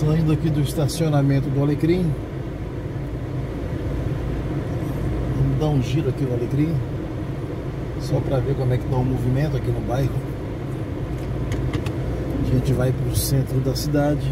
Saindo aqui do estacionamento do Alecrim, vamos dar um giro aqui no Alecrim, só para ver como é que está o movimento aqui no bairro. A gente vai para o centro da cidade.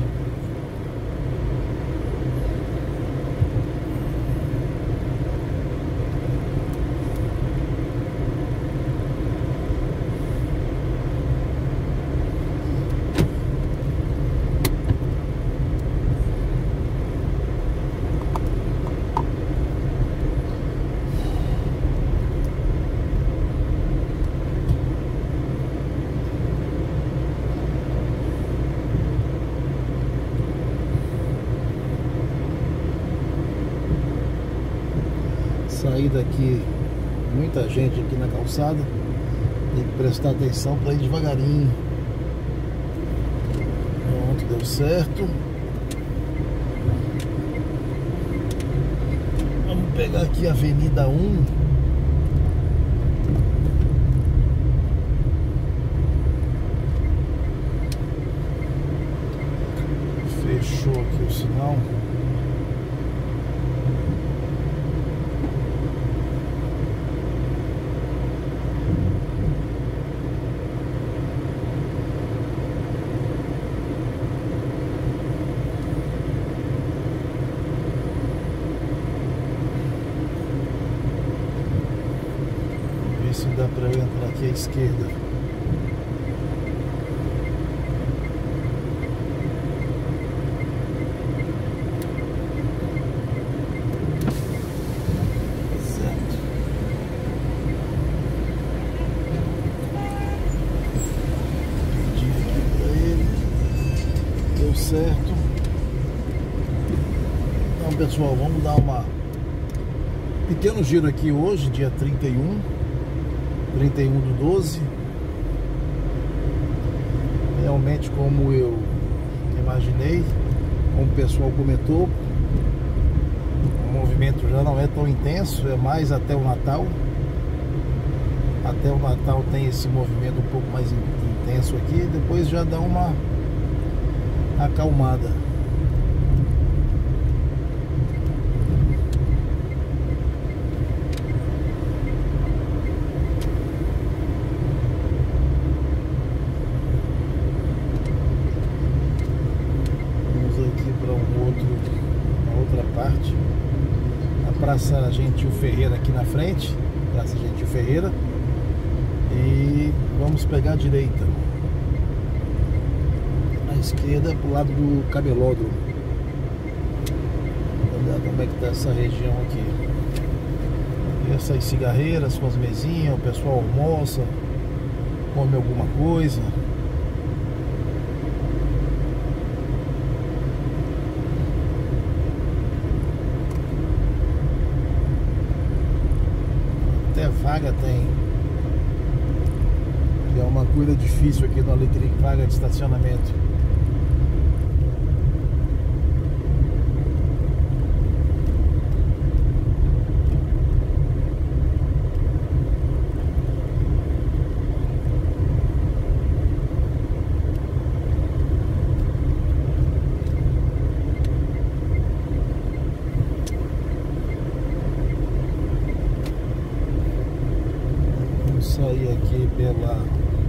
Sair daqui, muita gente aqui na calçada, tem que prestar atenção para ir devagarinho. Pronto, deu certo. Vamos pegar aqui a Avenida 1. Fechou aqui o sinal. Se dá para eu entrar aqui à esquerda. Certo. Pedi aqui para ele. Deu certo. Então, pessoal, vamos dar uma pequeno giro aqui hoje, dia 31 do 12. Realmente, como eu imaginei, como o pessoal comentou, o movimento já não é tão intenso, é mais até o Natal. Até o Natal tem esse movimento um pouco mais intenso aqui, depois já dá uma acalmada. Parte, a Praça Gentil Ferreira aqui na frente, Praça Gentil Ferreira, e vamos pegar a direita, a esquerda pro lado do Camelódromo. Olha como é que tá essa região aqui, e essas cigarreiras com as mesinhas, o pessoal almoça, come alguma coisa. Vaga tem, que é uma coisa difícil aqui no Alecrim, vaga de estacionamento. Sair aqui pela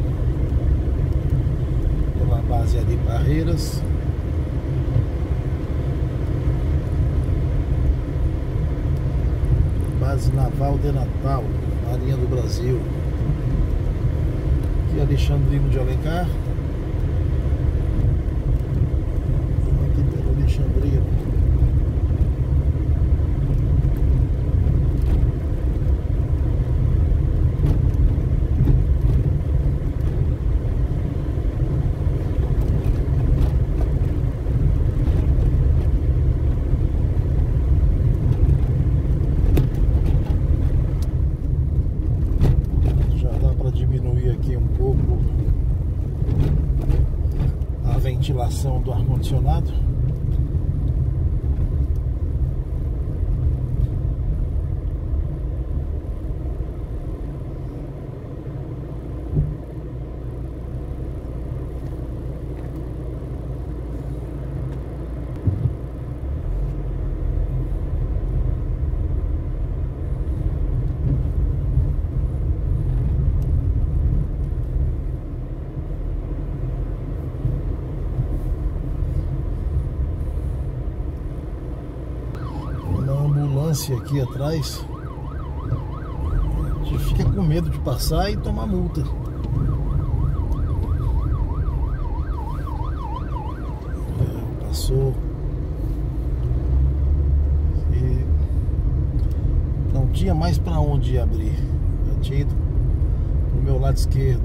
base ali Barreiras. Base Naval de Natal, Marinha do Brasil. Aqui Alexandrino de Alencar. Aqui pelo Alexandrino. Ventilação do ar-condicionado. vigilância aqui atrás. A gente fica com medo de passar e tomar multa. Passou. E não tinha mais para onde abrir. Já tinha ido no meu lado esquerdo.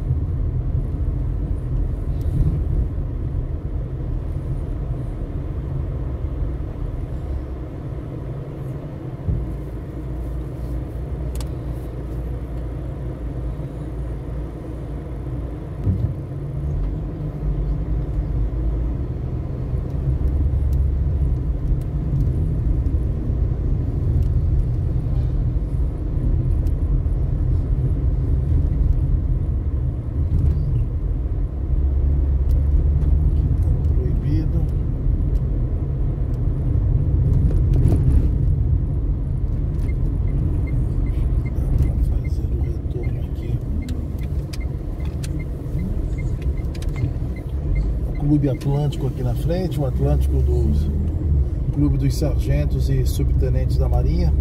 Clube Atlântico aqui na frente, o Atlântico do Clube dos Sargentos e Subtenentes da Marinha.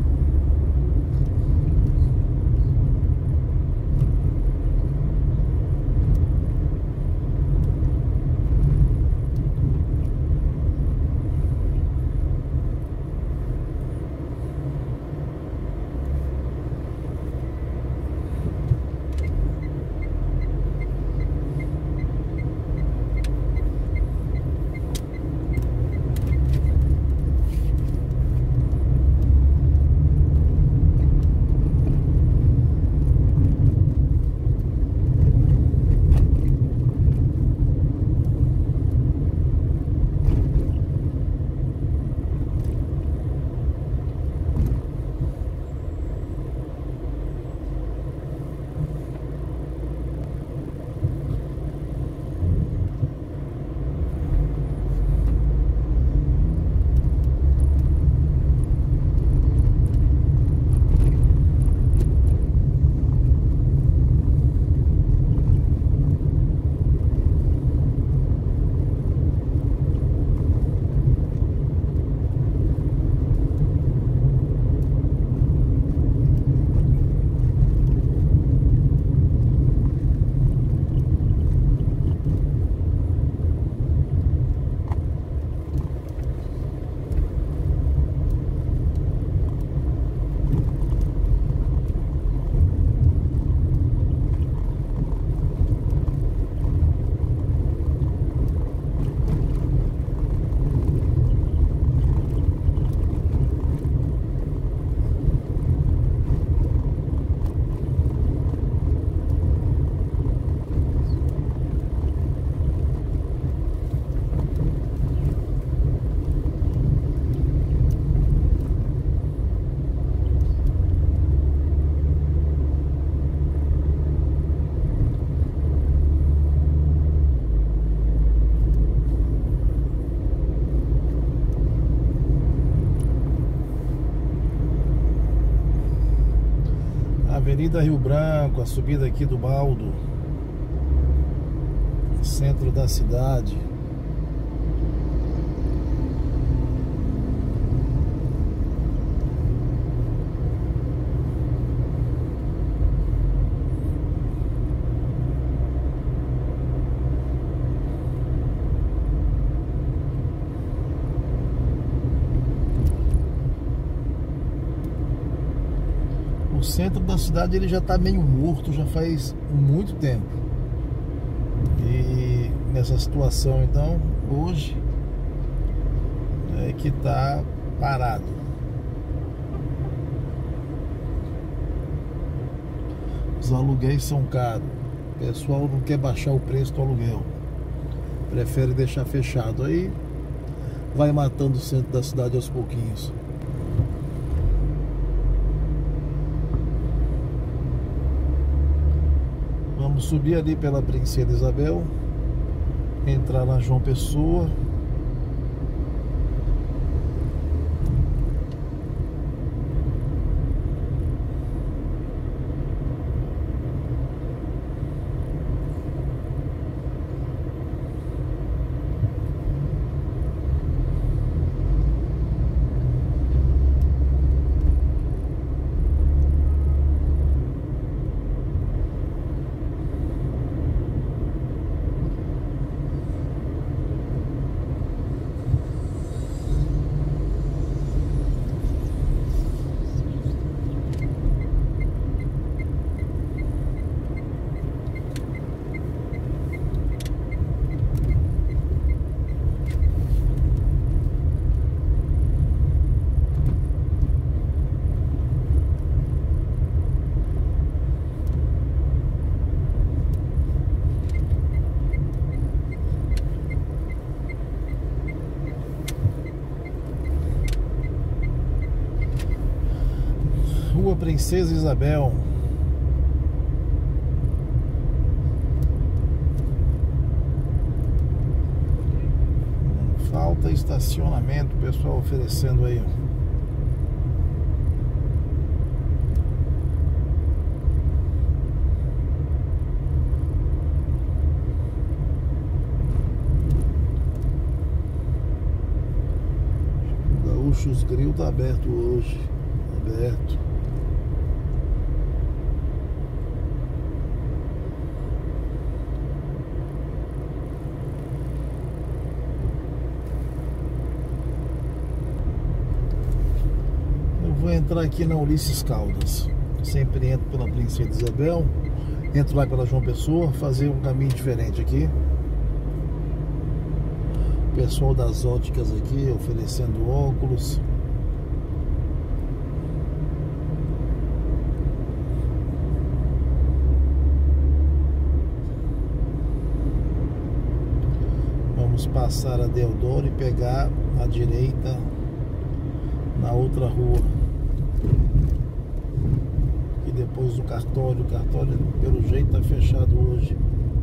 Avenida Rio Branco, a subida aqui do Baldo, centro da cidade. O centro da cidade ele já está meio morto, já faz muito tempo. E nessa situação, então, hoje é que está parado. Os aluguéis são caros. O pessoal não quer baixar o preço do aluguel, prefere deixar fechado. Aí vai matando o centro da cidade aos pouquinhos. Vamos subir ali pela Princesa Isabel, entrar na João Pessoa. Rua Princesa Isabel. Falta estacionamento, o pessoal oferecendo aí, ó. Gaúchos Grill tá aberto hoje. Aberto. Eu vou entrar aqui na Ulisses Caldas. Sempre entro pela Princesa Isabel, entro lá pela João Pessoa, fazer um caminho diferente aqui. O pessoal das óticas aqui oferecendo óculos. Vamos passar a Deodoro e pegar a direita na outra rua. E depois o cartório pelo jeito tá fechado hoje.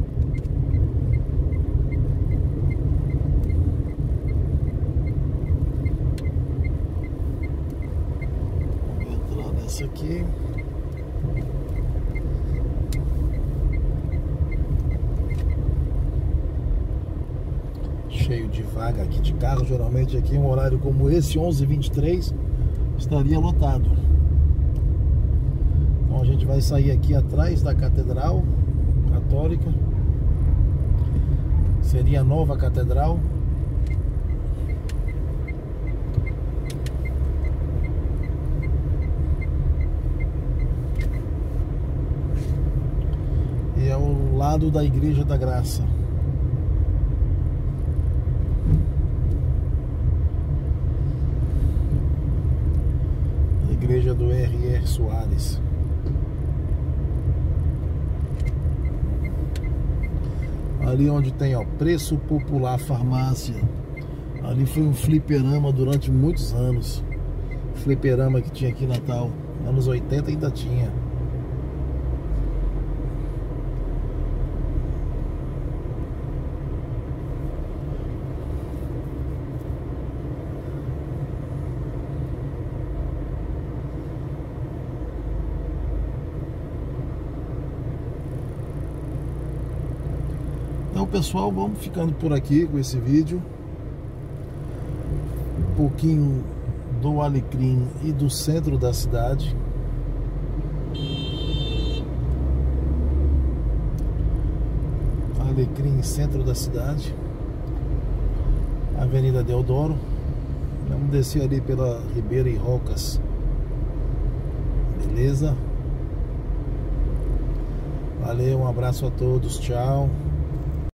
Essa aqui. Cheio de vaga aqui de carro. Geralmente aqui em um horário como esse, 11h23, estaria lotado. Então a gente vai sair aqui atrás da Catedral Católica. Seria a nova Catedral. E ao lado da Igreja da Graça. A igreja do R.R. Soares. Ali onde tem, ó, Preço Popular Farmácia. Ali foi um fliperama durante muitos anos. Fliperama que tinha aqui em Natal. Anos 80 ainda tinha. Então, pessoal, vamos ficando por aqui com esse vídeo. Um pouquinho do Alecrim e do centro da cidade. Alecrim, centro da cidade. Avenida Deodoro. Vamos descer ali pela Ribeira e Rocas. Beleza? Valeu, um abraço a todos, tchau.